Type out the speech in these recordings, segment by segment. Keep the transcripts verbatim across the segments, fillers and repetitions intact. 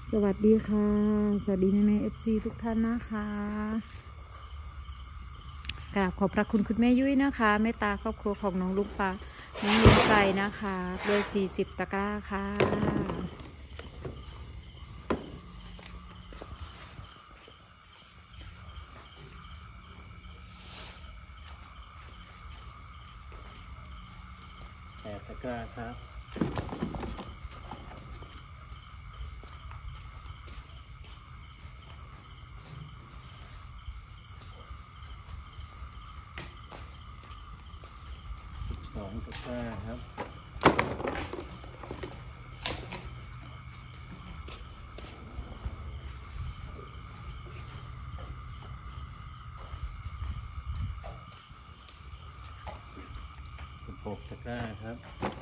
สวัสดีค่ะสวัสดีแม่แม่เอฟซีทุกท่านนะคะกราบขอบพระคุณคุณแม่ยุ้ยนะคะเมตตาครอบครัวของน้องลูกปลาน้องลิงไก่นะคะด้วยสี่สิบตะกร้าค่ะแปดตะกร้าครับสิบสองตะกร้าครับสิบหกตะกร้าครับ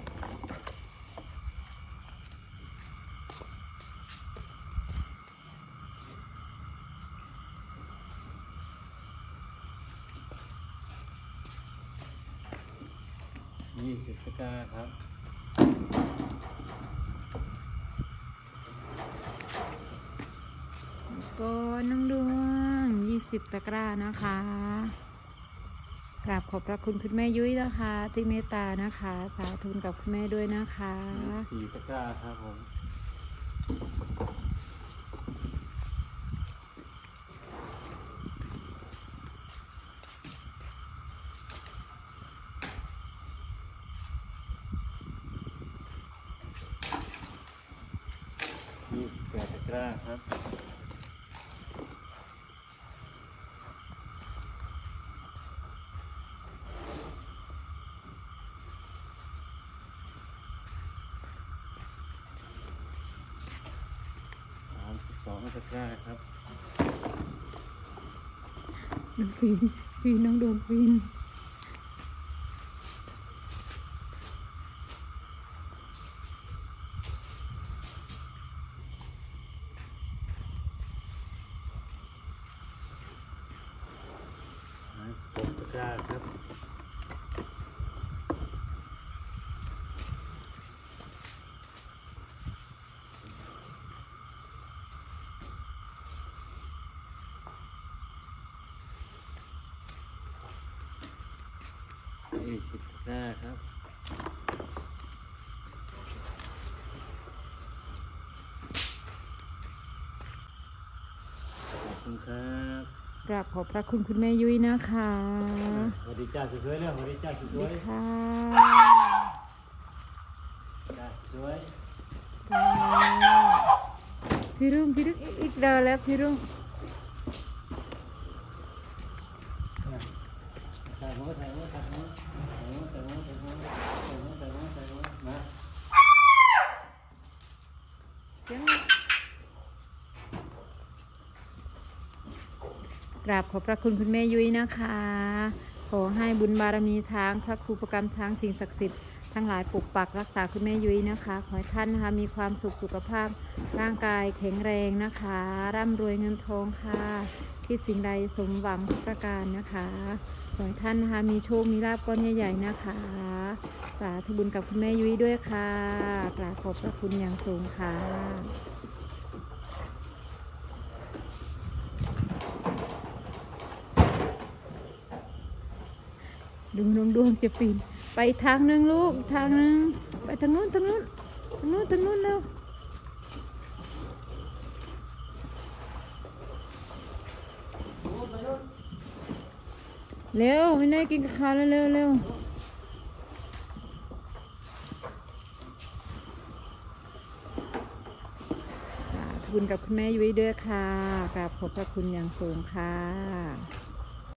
ยี่สิบตะกร้าครับก็น้องดวงยี่สิบตะกร้านะคะกราบขอบพระคุณคุณแม่ยุ้ยนะคะที่เมตตานะคะสาธุกับคุณแม่ด้วยนะคะสี่ตะกร้าครับผมยี่สิบแปดตะกร้าครับสามสิบสองตะกร้าครับน้องฟีนฟีนน้องดวงฟีนห้าสิบหกตะกร้าครับสี่สิบตะกร้าครับขอบคุณครับกราบขอบพระคุณคุณแม่ยุ้ยนะคะสวัสดีจ้าสวยๆเลยสวัสดีจ้าสวยๆค่ะจ้าสวยพี่รุ่งพี่รุ่งอีกเดินแล้วพี่รุ่งใส่หัวใส่หัวใส่หัวใส่หัวใส่หัวใส่หัวใส่หัวใส่หัวใส่หัวมาเสียงกราบขอบพระคุณคุณแม่ยุ้ยนะคะขอให้บุญบารมีช้างพระครูประกรรมช้างสิ่งศักดิ์สิทธิ์ทั้งหลายปกปักรักษาคุณแม่ยุ้ยนะคะขอให้ท่านนะคะมีความสุขสุขภาพร่างกายแข็งแรงนะคะร่ำรวยเงินทองค่ะที่สิ่งใดสมหวังทุกประการนะคะขอให้ท่านนะคะมีโชคมีลาภก้อนใหญ่ๆนะคะสาธุบุญกับคุณแม่ยุ้ยด้วยค่ะกราบขอบพระคุณอย่างสูงค่ะดวงดวงดวงจะปีนไปทางหนึ่งลูกทางหนึ่งไปทางนู้นทางนู้นทางนู้นทางนู้นแล้วเร็วไม่ได้กินข้าวแล้วเร็วเร็วขอบคุณกับคุณแม่ยุ้ยด้วยค่ะกราบขอบพระคุณอย่างสูงค่ะ